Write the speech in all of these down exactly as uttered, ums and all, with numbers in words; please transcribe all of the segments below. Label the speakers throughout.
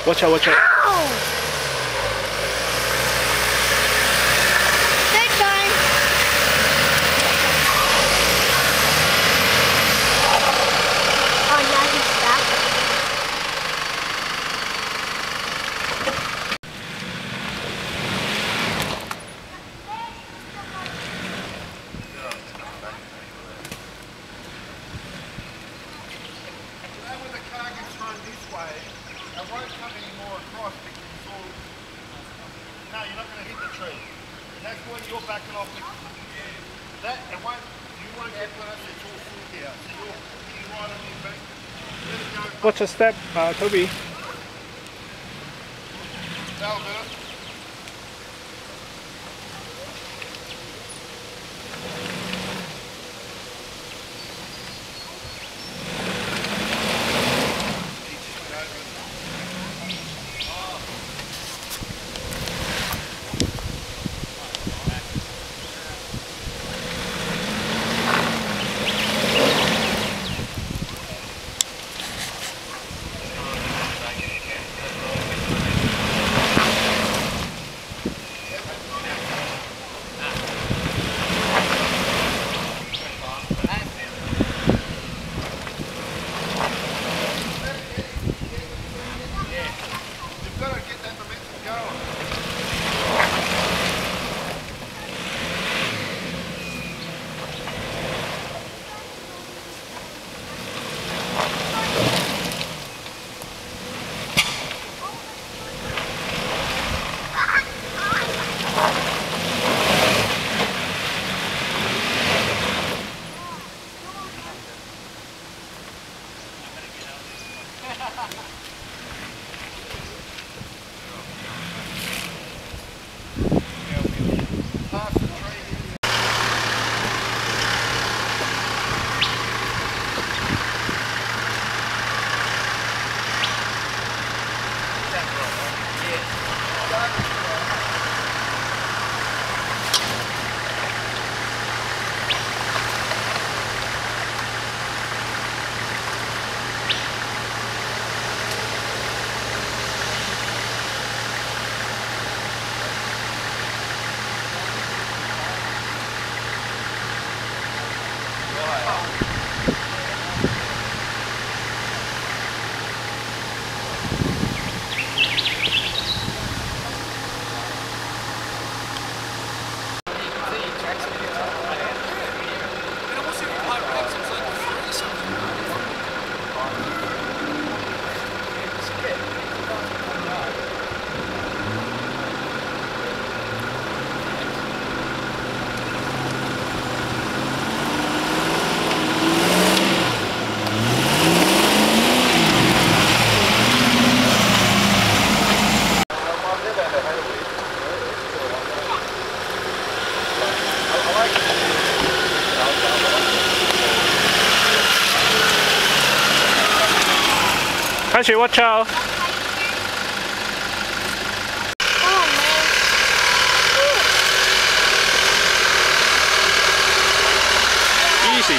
Speaker 1: Watch out, watch out.
Speaker 2: Ow! Third time. Oh, now he's stuck.
Speaker 3: I won't come any more across because it's all... No, you're not going to hit the tree. And that's when you're backing off the... That, it won't... You won't get past it, it's all through here. So you're hitting right on your back. Let it go.
Speaker 1: Watch a step, uh, Toby.
Speaker 3: That'll do it.
Speaker 1: Actually, watch out. Easy.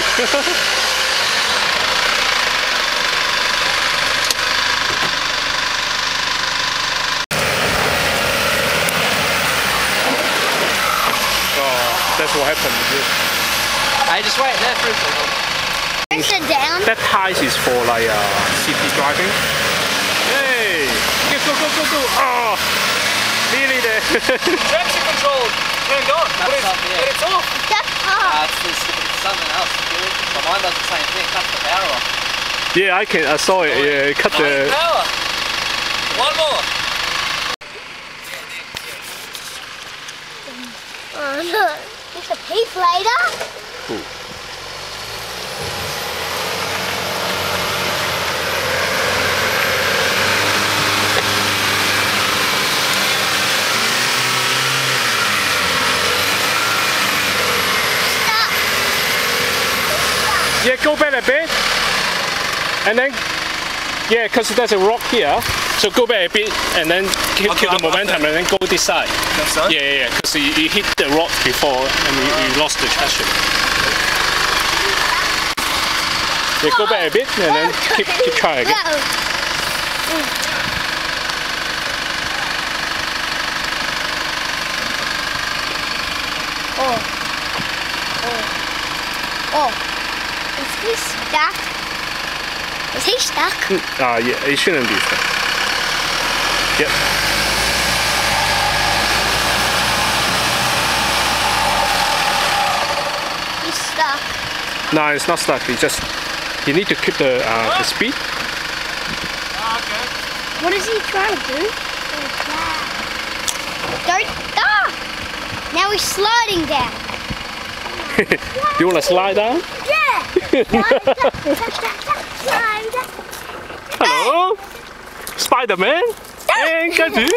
Speaker 1: Oh, that's what happened.
Speaker 4: Hey, just wait there for a second.
Speaker 2: Sit down.
Speaker 1: That ties is for like uh, city driving. Hey! Okay, go, go, go, go! Oh! Nearly there.
Speaker 4: Traction control turned on. But it's, yeah. but it's off.
Speaker 2: That's
Speaker 4: Uh,
Speaker 2: off.
Speaker 4: it's, it's, it's something else to do with it. So mine does the same thing. Cuts the power off.
Speaker 1: Yeah, I can. I saw it. Yeah, it cut the.
Speaker 4: Power. One more.
Speaker 2: Oh no. It's a peep later.
Speaker 1: Ooh. Yeah, go back a bit, and then, yeah, because there's a rock here, so go back a bit, and then keep,
Speaker 4: Okay,
Speaker 1: keep the
Speaker 4: I'm
Speaker 1: momentum, and then go this side.
Speaker 4: That's so?
Speaker 1: Yeah, yeah, yeah, because you, you hit the rock before, and you, you lost the traction. Yeah, go back a bit, and then keep, keep trying again.
Speaker 2: He's stuck. Is he stuck?
Speaker 1: Ah, uh, yeah, it shouldn't be stuck. Yep.
Speaker 2: He's stuck.
Speaker 1: No, it's not stuck. You just you need to keep the uh, the speed.
Speaker 2: What is he trying to do? Don't. Ah! Now he's sliding down.
Speaker 1: You want to slide down?
Speaker 2: Yeah.
Speaker 1: Hello, Spider-Man. And Kazu.